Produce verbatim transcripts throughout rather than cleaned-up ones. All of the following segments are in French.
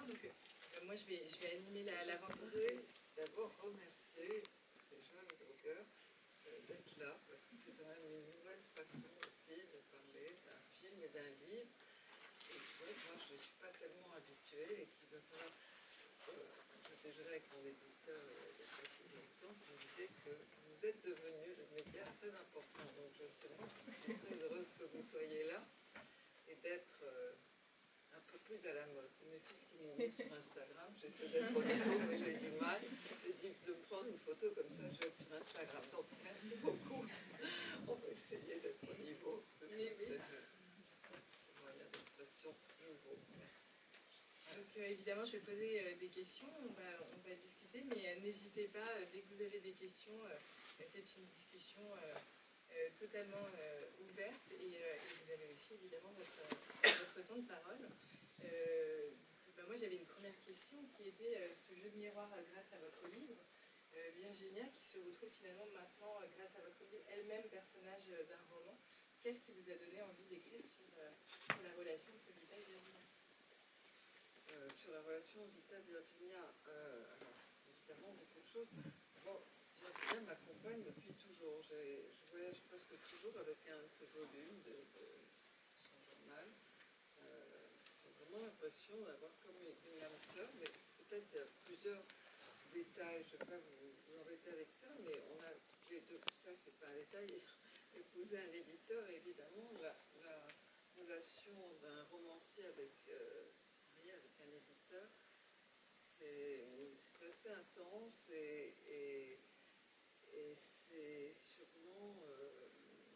Donc, euh, moi, je vais, je vais animer la, la rencontre. Je voudrais d'abord remercier ces jeunes blogueurs euh, d'être là, parce que c'est quand même une nouvelle façon aussi de parler d'un film et d'un livre. Et c'est vrai que moi, je ne suis pas tellement habituée et qu'il va falloir... Euh, je déjeunais avec mon éditeur euh, il n'y a pas si longtemps, qui me disait que vous êtes devenu le média très important. Donc, je sais moi, je suis très heureuse que vous soyez là et d'être... Euh, un peu plus à la mode. C'est mes fils qui m'ont mis sur Instagram. J'essaie d'être au niveau, mais j'ai du mal. J'ai dit de prendre une photo comme ça, je vais être sur Instagram. Donc, merci beaucoup. On va essayer d'être au niveau de Oui, oui. ce moyen d'expression nouveau. Merci. Donc, euh, évidemment, je vais poser euh, des questions. On va, on va discuter, mais euh, n'hésitez pas, euh, dès que vous avez des questions, euh, c'est une discussion euh, euh, totalement euh, ouverte et, euh, et vous avez aussi évidemment votre, votre temps de parole. Euh, ben moi j'avais une première question qui était euh, ce jeu de miroir euh, grâce à votre livre, euh, Virginia, qui se retrouve finalement maintenant euh, grâce à votre livre, elle-même personnage euh, d'un roman. Qu'est-ce qui vous a donné envie d'écrire sur, euh, sur la relation entre Vita et Virginia? euh, Sur la relation Vita-Virginia, euh, alors évidemment beaucoup de choses. Bon, Virginia m'accompagne depuis toujours. Je voyage presque toujours avec un de ses volumes de, de son journal. Euh, J'ai vraiment l'impression d'avoir comme une âme sœur, mais peut-être il y a plusieurs détails. Je ne vais pas vous, vous embêter avec ça, mais on a toutes les deux, ça c'est pas un détail, épousé un éditeur, et évidemment la, la relation d'un romancier avec, euh, avec un éditeur, c'est assez intense et, et, et c'est sûrement euh,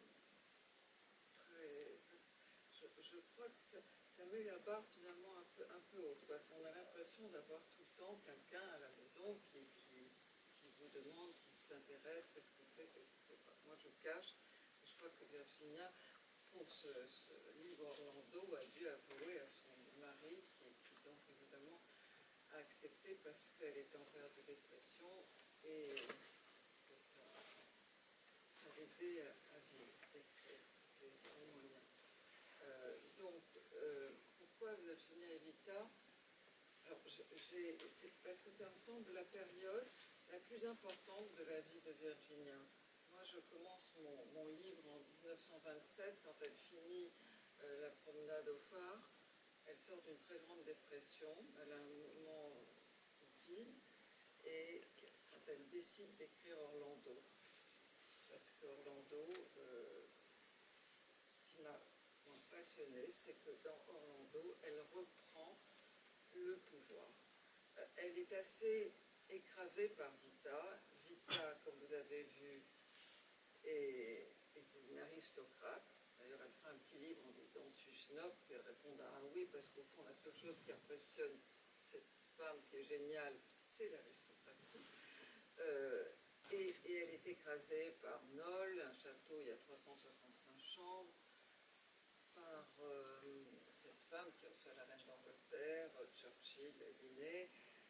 très... Je, je crois que ça, ça met la barre finalement un peu, un peu haute. Quoi. On a l'impression d'avoir tout le temps quelqu'un à la maison qui, qui, qui vous demande, qui s'intéresse, qu'est-ce qu'on fait, qu'est-ce qu'on fait pas. Moi je cache, je crois que Virginia, pour ce, ce livre Orlando, a dû avouer à son mari, qui, qui donc évidemment a accepté parce qu'elle était en période de dépression et que ça, ça l'aidait à, à vivre, d'écrire, c'était son moyen. Euh, donc, euh, pourquoi Virginia et Vita? Alors, c'est parce que ça me semble la période la plus importante de la vie de Virginia. Moi, je commence mon, mon livre en mille neuf cent vingt-sept, quand elle finit euh, la promenade au phare. Elle sort d'une très grande dépression, elle a un moment vide, et quand elle décide d'écrire Orlando, parce qu'Orlando, euh, ce qui m'a passionnée, c'est que dans Orlando, elle reprend le pouvoir. Euh, elle est assez écrasée par Vita. Vita, comme vous avez vu, est, est une aristocrate. D'ailleurs, elle fait un petit livre en disant « Suis-je noble ?» Puis elle répond à un oui, parce qu'au fond, la seule chose qui impressionne cette femme qui est géniale, c'est l'aristocratie. Euh, et, et elle est écrasée par Nol, un château, il y a trois cent soixante-cinq chambres, par euh, cette femme qui reçoit la reine d'Angleterre, Churchill, dîner,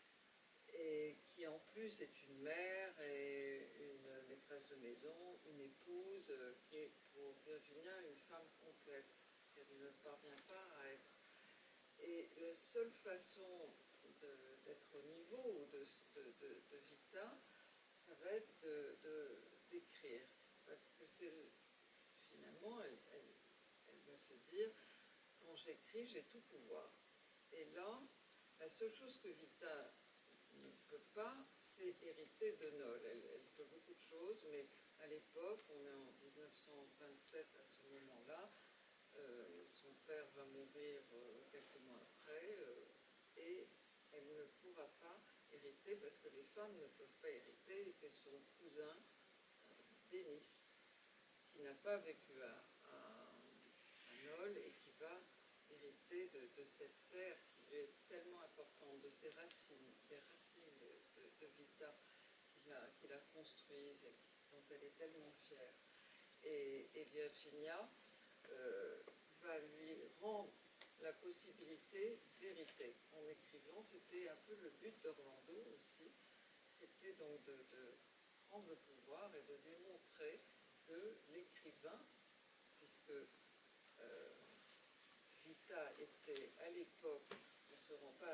et qui en plus est une mère et une maîtresse de maison, une épouse, euh, qui est pour Virginia une femme complexe, qu'elle ne parvient pas à être. Et la seule façon d'être au niveau de, de, de, de Vita, ça va être d'écrire, parce que c'est finalement, elle, elle, elle va se dire, quand j'écris, j'ai tout pouvoir. Et là, la seule chose que Vita ne peut pas, c'est hériter de Nol. Elle, elle peut beaucoup de choses, mais à l'époque, on est en mille neuf cent vingt-sept à ce moment-là, euh, son père va mourir euh, quelques mois après, euh, et elle ne pourra pas hériter parce que les femmes ne peuvent pas hériter, et c'est son cousin, euh, Denis, qui n'a pas vécu à, à, à Nol et qui va hériter de, de cette terre qui lui est tellement importante, de ses racines, des racines de, de, de Vita qui la, qui la construisent et dont elle est tellement fière. Et, et Virginia euh, va lui rendre la possibilité d'hériter en écrivant. C'était un peu le but d'Orlando aussi, c'était donc de, de prendre le pouvoir et de lui montrer que l'écrivain, puisque euh, Vita était à l'époque, on ne se rend pas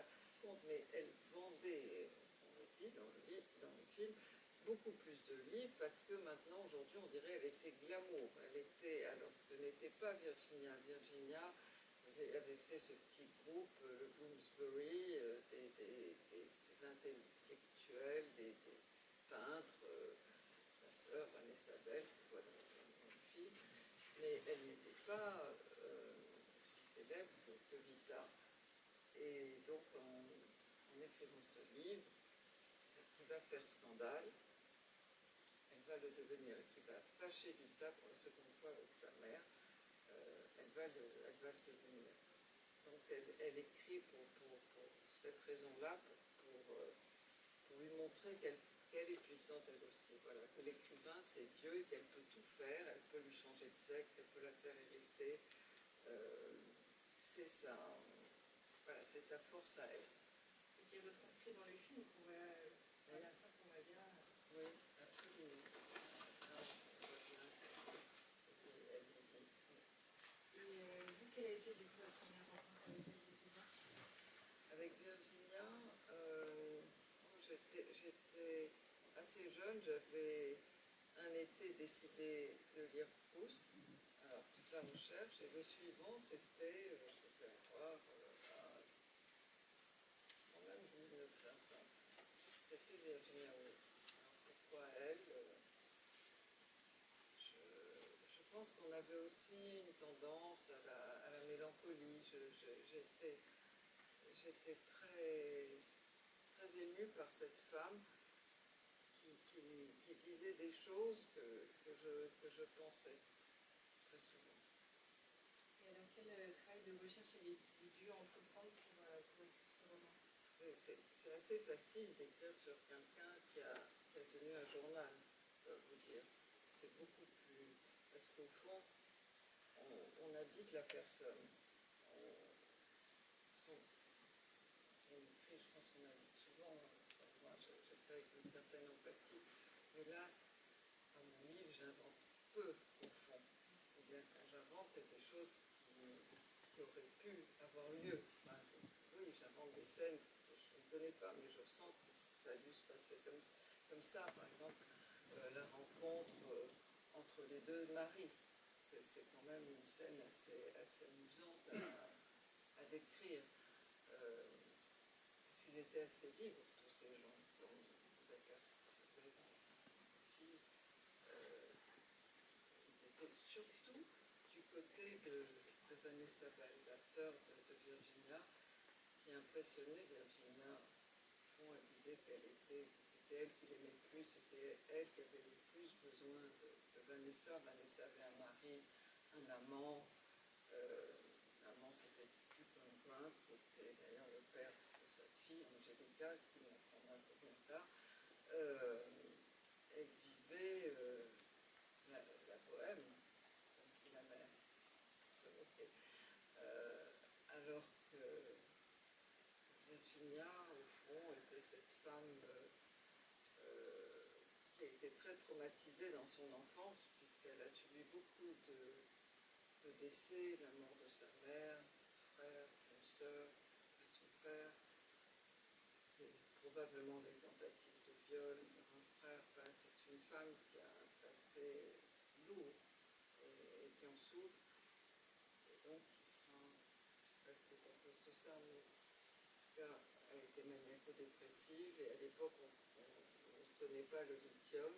compte, mais elle vendait, on le dit dans le, livre, dans le film, beaucoup plus de livres parce que maintenant, aujourd'hui, on dirait qu'elle était glamour. Elle était, alors ce que n'était pas Virginia. Virginia avait fait ce petit groupe, le Bloomsbury, euh, des, des, des, des intellectuels, des, des peintres, euh, sa sœur Vanessa Bell, qu'on voit dans, dans le film, mais elle n'était pas euh, aussi célèbre que, que Vita. Et donc, en, en écrivant ce livre, qui va faire scandale, elle va le devenir, qui va fâcher Vita pour la seconde fois avec sa mère, euh, elle, va le, elle va le devenir. Donc elle, elle écrit pour, pour, pour cette raison-là, pour, pour, euh, pour lui montrer qu'elle qu'elle est puissante elle aussi. Voilà, que l'écrivain c'est Dieu et qu'elle peut tout faire, elle peut lui changer de sexe, elle peut la faire hériter. Euh, c'est sa, voilà, c'est sa force à elle. Et qui est retranscrit dans le film, qu'on va, à la fin, qu'on va bien. Oui, absolument. Et euh, vous, quelle a été du coup la première rencontre avec Virginia? Avec Virginia, euh, j'étais, j'étais assez jeune, j'avais un été décidé de lire Proust, alors toute la recherche, et le suivant c'était, euh, je vais voir, euh, à quand même dix-neuf vingt ans, c'était Virginia Woolf. Alors pourquoi elle euh, je, je pense qu'on avait aussi une tendance à la, à la mélancolie. Je, je, j'étais, j'étais très, très émue par cette femme qui, qui, qui disait des choses que, que, je, que je pensais très souvent. Et alors, quel euh, travail de recherche avez-vous dû entreprendre pour, euh, pour écrire ce roman? C'est, c'est, c'est assez facile d'écrire sur quelqu'un qui a, qui a tenu un journal, je dois vous dire. C'est beaucoup plus... Parce qu'au fond, on, on habite la personne. On, son, on écrit, je pense qu'on habite souvent, enfin, moi je, je fais avec une certaine empathie, mais là, dans mon livre, j'invente peu au fond. Ou bien quand j'invente, c'est des choses qui, qui auraient pu avoir lieu. Enfin, oui, j'invente des scènes que je ne connais pas, mais je sens que ça a dû se passer comme, comme ça. Par exemple, euh, la rencontre euh, entre les deux maris. C'est, c'est quand même une scène assez, assez amusante à, à décrire. Euh, parce qu'ils étaient assez libres, tous ces gens, comme vous apercevez dans le film. Euh, ils étaient surtout du côté de, de Vanessa Bell, la sœur de, de Virginia, qui impressionnait Virginia. Au fond, elle disait qu'elle était, que c'était elle qui l'aimait le plus, c'était elle qui avait le plus besoin de, de Vanessa. Vanessa avait un mari, un amant. Euh, l'amant, c'était Dupin Grant, qui était d'ailleurs le père de sa fille, Angelica, qui m'apprendra un peu bien tard. Euh, elle vivait euh, la, la bohème, comme dit la mère, pour se moquer. Euh, alors que Virginia, au fond, était cette femme euh, euh, qui a été très traumatisée dans son enfance, puisqu'elle a subi beaucoup de, de décès, la mort de sa mère, d'un frère, d'une sœur, de son père, et probablement des tentatives de viol par un frère. Enfin, c'est une femme qui a un passé lourd et, et qui en souffre, et donc qui sera, je ne sais pas si c'est à cause de ça, mais elle était maniaco-dépressive et à l'époque on ne connaît pas le lithium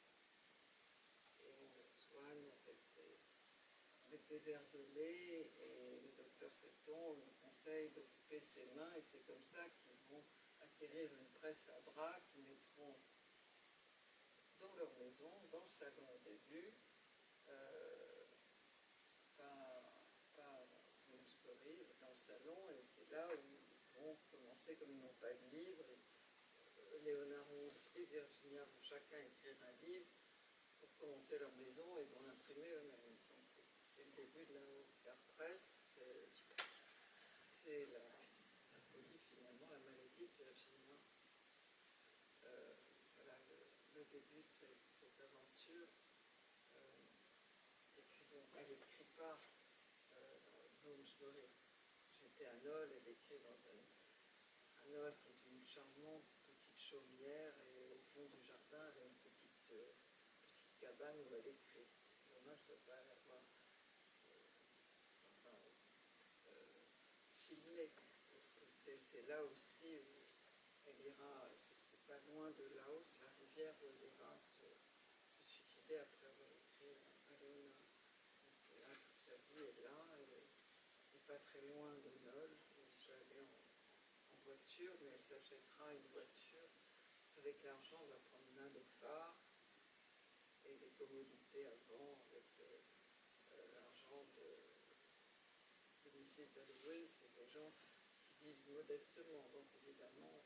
et on la soigne avec des, avec des verres de lait et le docteur Seton lui conseille d'occuper ses mains et c'est comme ça qu'ils vont acquérir une presse à bras qu'ils mettront dans leur maison, dans le salon au début, euh, pas, pas Bloomsbury, dans le salon et c'est là où vont commencer, comme ils n'ont pas de livre, et Léonard Woolf et Virginia vont chacun écrire un livre pour commencer leur maison et vont l'imprimer eux-mêmes. Donc c'est, c'est le début de la Woolf Press, c'est, c'est la, la folie finalement, la maladie de Virginia. Euh, voilà le, le début de cette, cette aventure. Euh, et puis bon, elle n'écrit pas euh, Bloomsbury. J'étais à Nol, elle écrit dans un, un Noël qui est une charmante petite chaumière et au fond du jardin, elle a une petite, euh, petite cabane où elle écrit. C'est dommage de ne pas l'avoir euh, enfin, euh, filmé, parce que c'est là aussi où elle ira, c'est pas loin de Laos, la rivière où elle ira se, se suicider après avoir écrit à Léona. Donc là, toute sa vie est là, elle n'est pas très loin de Nol, où elle peut aller en, en voiture, mais elle s'achètera une voiture avec l'argent de la promenade au phare et des commodités avant avec euh, euh, l'argent de, de missus Dalloway. C'est des gens qui vivent modestement, donc évidemment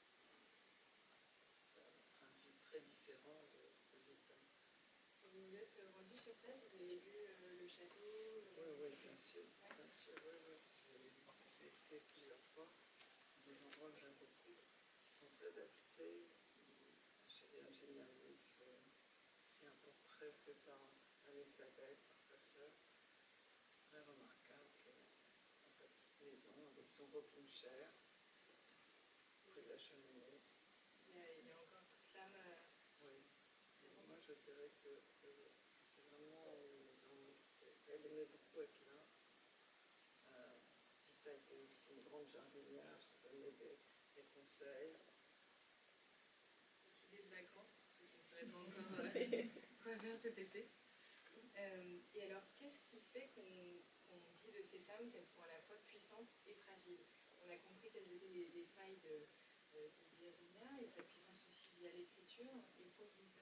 un train de vie très différent de, de Vita. Vous vous êtes rendu sur place, vous avez vu euh, le château? Oui, oui, bien sûr, bien sûr, oui, oui. J'ai été plusieurs fois dans des endroits que j'aime beaucoup, qui sont très adaptés. Chez Virginia Woolf, euh, c'est un portrait fait par Elisabeth, par sa sœur, très remarquable, qui est dans sa petite maison avec son rocking chair, près de la cheminée. Il y a, il y a encore toute l'âme. Euh, oui. Moi, je dirais que, que c'est vraiment une maison. Elle aimait beaucoup être là. Euh, Vita était aussi une grande jardinière, je donnais des, des conseils. Petite idée de vacances pour ceux qui ne sauraient pas encore euh, quoi faire cet été. Euh, et alors, qu'est-ce qui fait qu'on qu dit de ces femmes qu'elles sont à la fois puissantes et fragiles? On a compris quelles étaient les, les failles de, de, de Virginia et sa puissance aussi via l'écriture. Et pour Vita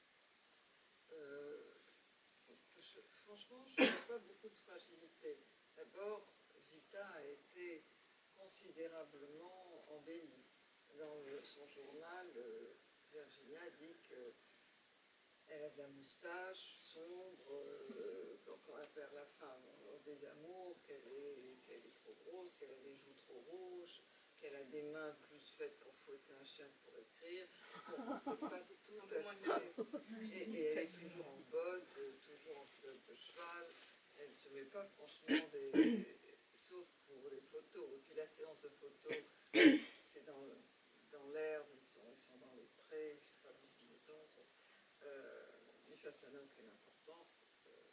euh, je, Franchement, je ne vois pas beaucoup de fragilité. D'abord, Vita a été considérablement embellie. Dans le, son journal, euh, Virginia dit que elle a de la moustache sombre, euh, quand, quand elle perd la femme des amours, qu'elle est, qu est trop grosse, qu'elle a les joues trop rouges, qu'elle a des mains plus faites pour fouetter un chien que pour écrire. Bon, c'est pas tout à fait. Et, et elle est toujours en bottes, toujours en culotte de cheval. Elle ne se met pas franchement des. Sauf pour les photos. Et puis la séance de photos, c'est dans, dans l'herbe, ils sont, ils sont dans les prés, ils ne sont pas dans les maisons. Euh, mais ça, ça n'a aucune importance. Euh,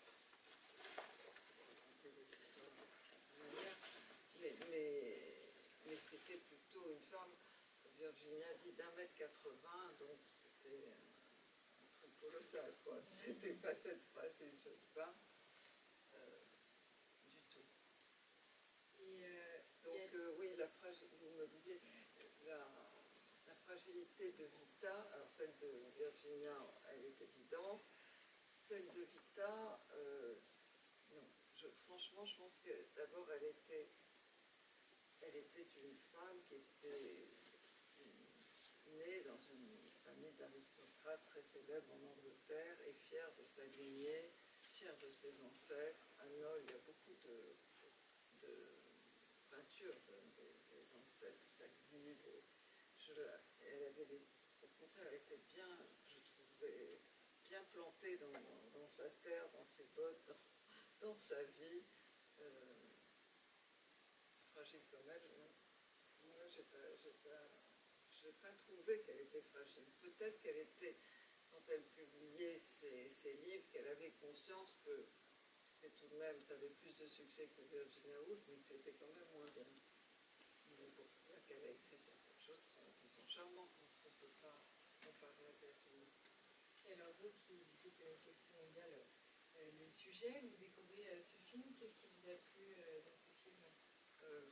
raconter des histoires à sa manière. Mais, mais, mais c'était plutôt une femme, Virginia dit d'un mètre quatre-vingts, donc c'était un, un truc colossal, quoi. C'était pas cette fragile jeune femme. Euh, du tout. et euh, donc, euh, oui, la fragilité, vous me disiez, la. La fragilité de Vita, alors celle de Virginia, elle est évidente. Celle de Vita, euh, non. Je, franchement, je pense que d'abord, elle était, elle était une femme qui était née dans une famille d'aristocrates très célèbre en Angleterre et fière de sa lignée, fière de ses ancêtres. À Nol, il y a beaucoup de, de peintures de, des, des ancêtres, sa ville. Je, elle avait les, au contraire, elle était bien, je trouvais, bien plantée dans, dans, dans sa terre, dans ses bottes, dans, dans sa vie. Euh, fragile comme elle, non. Moi, j'ai pas, j'ai pas, j'ai pas trouvé qu'elle était fragile. Peut-être qu'elle était, quand elle publiait ses, ses livres, qu'elle avait conscience que c'était tout de même, ça avait plus de succès que Virginia Woolf, mais que c'était quand même moins bien. Mais bon, là qu'elle a écrit certaines choses sont, qui sont charmantes, donc on ne peut pas comparer à Virginia. Et alors vous qui, qui connaissez extrêmement bien le, euh, le sujet, vous découvrez euh, ce film, qu'est-ce qui vous a plu euh, dans ce film? euh,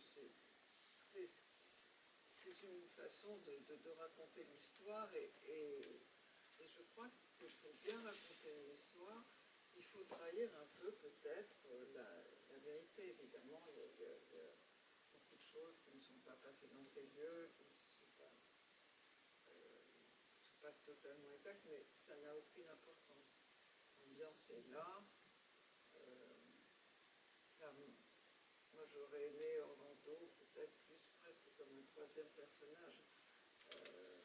C'est une façon de, de, de raconter l'histoire et, et, et je crois que pour bien raconter une histoire, il faut trahir un peu peut-être la, la vérité. Évidemment, il y, a, il, y a, il y a beaucoup de choses qui ne sont pas passées dans ces lieux, qui ne sont pas, euh, sont pas totalement exactes, mais ça n'a aucune importance. L'ambiance est là. Euh, là moi, j'aurais aimé Orlando peut-être plus presque comme un troisième personnage. Euh,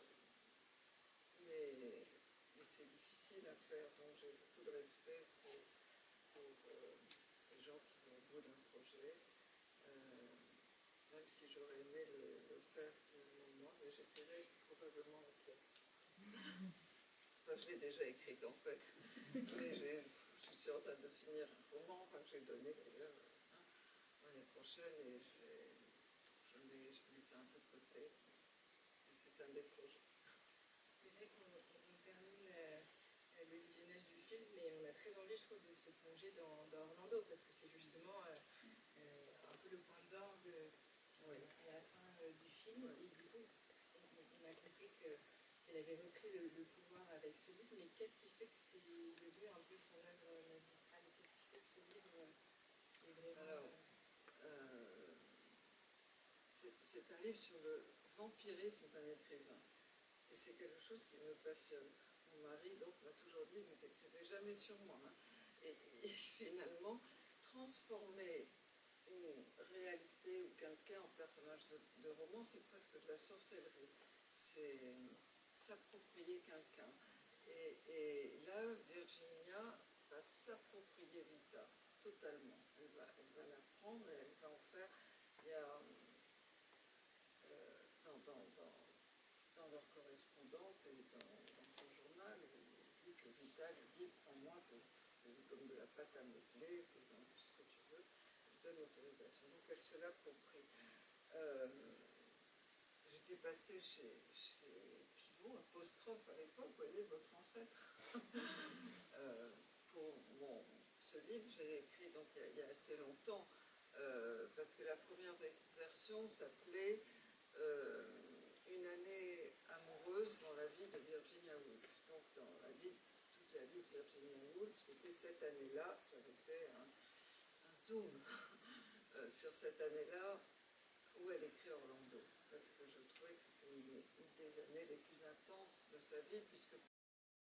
mais mais c'est difficile à faire, donc j'ai beaucoup de respect pour, pour euh, les gens qui vont au bout d'un projet, euh, même si j'aurais aimé le, le faire et j'écrirai probablement la pièce. Enfin, je l'ai déjà écrite en fait, mais je suis en train de finir un roman, enfin, que j'ai donné d'ailleurs hein, l'année prochaine, et je mets, je mets ça un peu de côté. C'est un des projets. C'est vrai qu'on on termine euh, le visionnage du film, mais on a très envie, je trouve, de se plonger dans, dans Orlando, parce que c'est justement euh, euh, un peu le point d'orgue euh, Oui. à la fin euh, du film. Oui. Et du coup, on, on a compris que, qu'elle avait repris le, le pouvoir avec ce livre, mais qu'est-ce qui fait que c'est devenu un peu son œuvre magistrale? Qu'est-ce qui fait que ce livre euh, est vraiment... Alors, euh, c'est, c'est un livre sur le vampirisme d'un écrivain. Et c'est quelque chose qui me passionne. Mon mari, donc, m'a toujours dit, ne t'écrivez jamais sur moi. Hein. Et, et finalement, transformer une réalité ou quelqu'un en personnage de, de roman, c'est presque de la sorcellerie. C'est s'approprier quelqu'un. Et, et là, Virginia va s'approprier Vita, totalement. Elle va, elle va la prendre et elle va en faire... Il y a... Euh, dans, dans, dans, dans leur correspondance et dans, dans son journal, il dit que Vita lui dit prends-moi, fais comme de la pâte à modeler, fais dans ce que tu veux, je donne l'autorisation. Donc elle se l'approprie. Euh, J'étais passée chez, chez Pivot, apostrophe à l'époque, vous voyez, votre ancêtre. euh, pour bon, ce livre, je l'ai écrit donc, il, y a, il y a assez longtemps, euh, parce que la première version s'appelait euh, Une année amoureuse dans la vie de Virginia Woolf. Donc dans la vie, toute la vie de Virginia Woolf, c'était cette année-là, j'avais fait un, un zoom euh, sur cette année-là où elle écrit Orlando, parce que je trouvais que c'était une, une des années les plus intenses de sa vie, puisque